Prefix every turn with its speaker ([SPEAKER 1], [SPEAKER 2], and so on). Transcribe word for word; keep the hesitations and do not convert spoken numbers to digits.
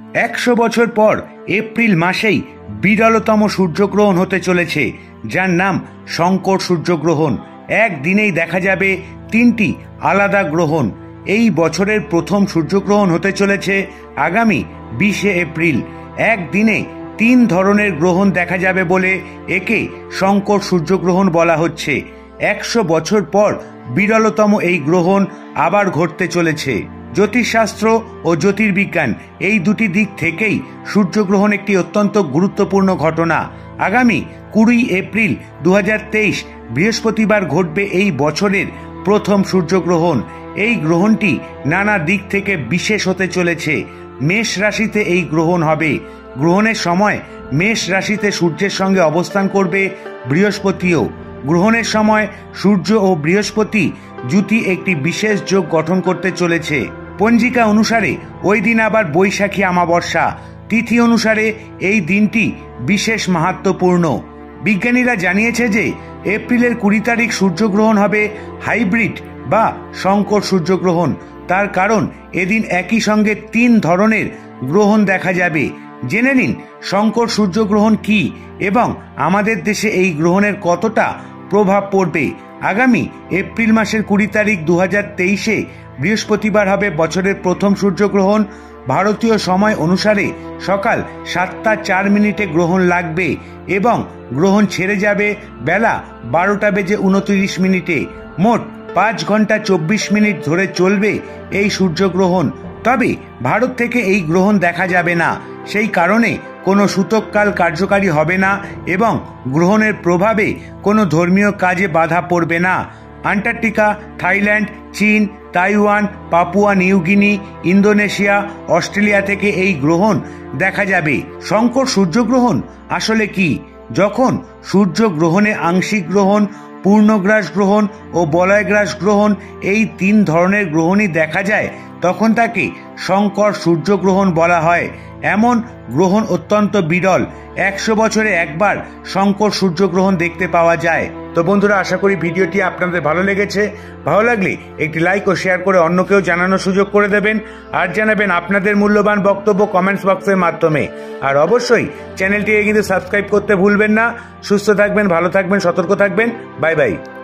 [SPEAKER 1] একশো বছর পর এপ্রিল মাসেই বিরলতম সূর্যগ্রহণ হতে চলেছে, যার নাম শঙ্কর সূর্যগ্রহণ। একদিনেই দেখা যাবে তিনটি আলাদা গ্রহণ। এই বছরের প্রথম সূর্যগ্রহণ হতে চলেছে আগামী বিশে এপ্রিল। একদিনে তিন ধরনের গ্রহণ দেখা যাবে বলে একে শঙ্কর সূর্যগ্রহণ বলা হচ্ছে। একশো বছর পর বিরলতম এই গ্রহণ আবার ঘটতে চলেছে। জ্যোতিষশাস্ত্র ও জ্যোতির্বিজ্ঞান এই দুটি দিক থেকেই সূর্যগ্রহণ একটি অত্যন্ত গুরুত্বপূর্ণ ঘটনা। আগামী কুড়ি এপ্রিল দু হাজার তেইশ বৃহস্পতিবার ঘটবে এই বছরের প্রথম সূর্যগ্রহণ। এই গ্রহণটি নানা দিক থেকে বিশেষ হতে চলেছে। মেষ রাশিতে এই গ্রহণ হবে। গ্রহণের সময় মেষ রাশিতে সূর্যের সঙ্গে অবস্থান করবে বৃহস্পতিও। গ্রহণের সময় সূর্য ও বৃহস্পতি জুটি একটি বিশেষ যোগ গঠন করতে চলেছে। পঞ্জিকা অনুসারে ওই দিন আবার বৈশাখী অমাবস্যা। তিথি অনুসারে এই দিনটি বিশেষ মাহাত্ম্যপূর্ণ। বিজ্ঞানীরা জানিয়েছে যে এপ্রিলের কুড়ি তারিখ সূর্যগ্রহণ হবে হাইব্রিড বা শঙ্কর সূর্যগ্রহণ। তার কারণ এদিন একই সঙ্গে তিন ধরনের গ্রহণ দেখা যাবে। জেনে নিন শঙ্কর সূর্যগ্রহণ কি এবং আমাদের দেশে এই গ্রহণের কতটা প্রভাব পড়বে। আগামী এপ্রিল মাসের কুড়ি তারিখ দু হাজার তেইশে বৃহস্পতিবার হবে বছরের প্রথম সূর্যগ্রহণ। ভারতীয় সময় অনুসারে সকাল সাতটা চার মিনিটে গ্রহণ লাগবে এবং গ্রহণ ছেড়ে যাবে বেলা বারোটা বেজে উনত্রিশ মিনিটে। মোট পাঁচ ঘন্টা চব্বিশ মিনিট ধরে চলবে এই সূর্যগ্রহণ। তবে ভারত থেকে এই গ্রহণ দেখা যাবে না, সেই কারণে কোনো সূতককাল কার্যকারী হবে না এবং গ্রহণের প্রভাবে কোনো ধর্মীয় কাজে বাধা পড়বে না। আন্টার্কটিকা, থাইল্যান্ড, চীন, Taiwan, Papua New Guinea, Indonesia, Australia থেকে এই গ্রহণ দেখা যাবে। শঙ্কর সূর্যগ্রহণ আসলে কি? যখন সূর্য গ্রহণে আংশিক গ্রহণ, পূর্ণগ্রাস গ্রহণ ও বলয়গ্রাস গ্রহণ এই তিন ধরনের গ্রহণই দেখা যায় তখন তাকে শঙ্কর সূর্যগ্রহণ বলা হয়। এমন গ্রহণ অত্যন্ত বিরল। একশো বছরে একবার শঙ্কর সূর্যগ্রহণ দেখতে পাওয়া যায়। তো বন্ধুরা, আশা করি ভিডিওটি আপনাদের ভালো লেগেছে। ভালো লাগলে একটি লাইক ও শেয়ার করে অন্যকেও জানানোর সুযোগ করে দেবেন। আর জানাবেন আপনাদের মূল্যবান বক্তব্য কমেন্টস বক্সের মাধ্যমে। আর অবশ্যই চ্যানেলটিকে কিন্তু সাবস্ক্রাইব করতে ভুলবেন না। সুস্থ থাকবেন, ভালো থাকবেন, সতর্ক থাকবেন। Bye by.